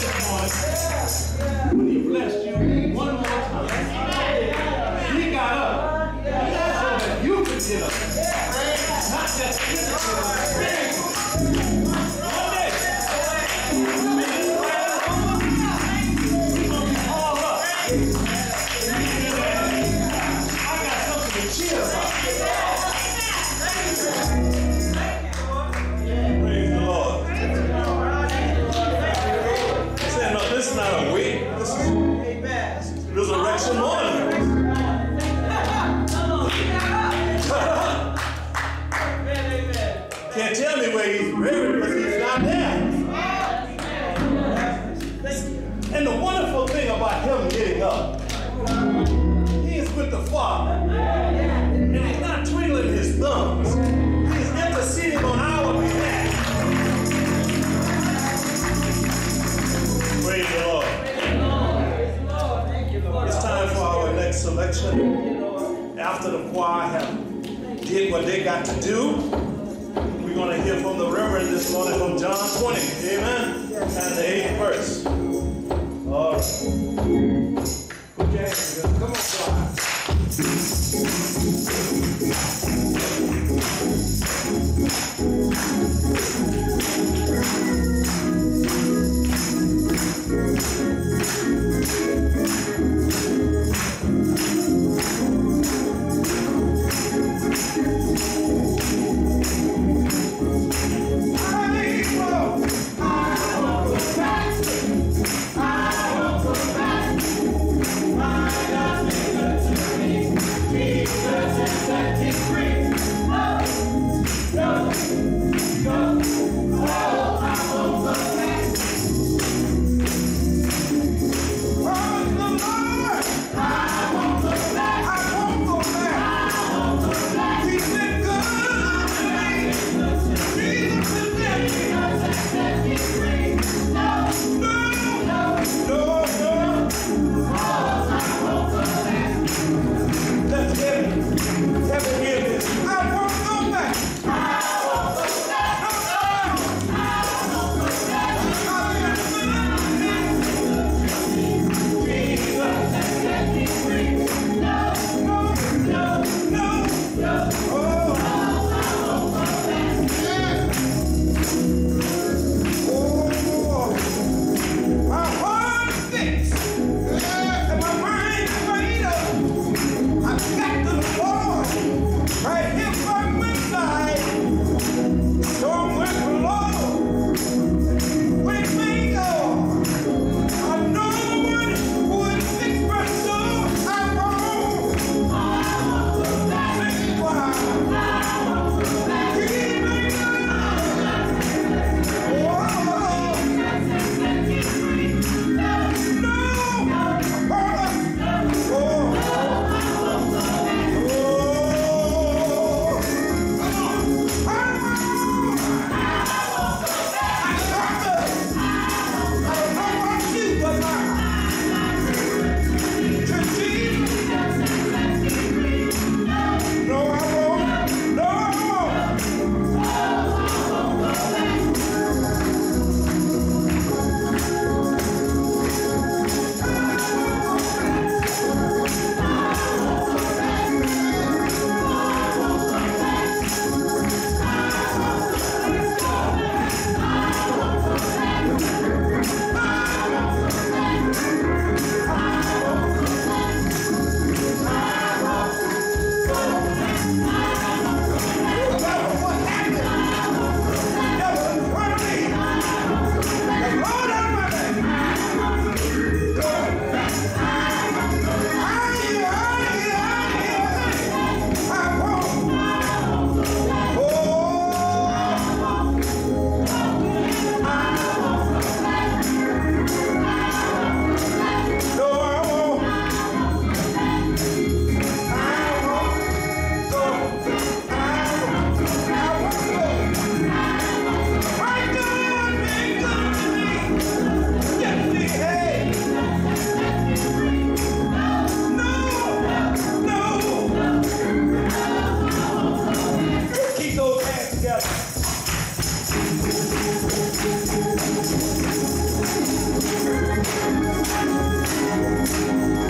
this morning when he blessed you one more time. He got up so that you could get up. Not just physically, but spiritually. One day, he's going to be all up. I got something to cheer about. Praise the Lord. He said, no, this is not a week. This is resurrection morning. Can't tell me where he's buried because he's not there. And the wonderful thing about him getting up, he is with the Father. And he's not twiddling his thumbs. He's interceding on our behalf. Praise the Lord. It's time for our next selection. After the choir have did what they got to do, we're going to hear from the Reverend this morning from John 20. Amen? And the 8th verse. All right. Put your hands together. Come on, choir. I won't go back.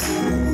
Amen.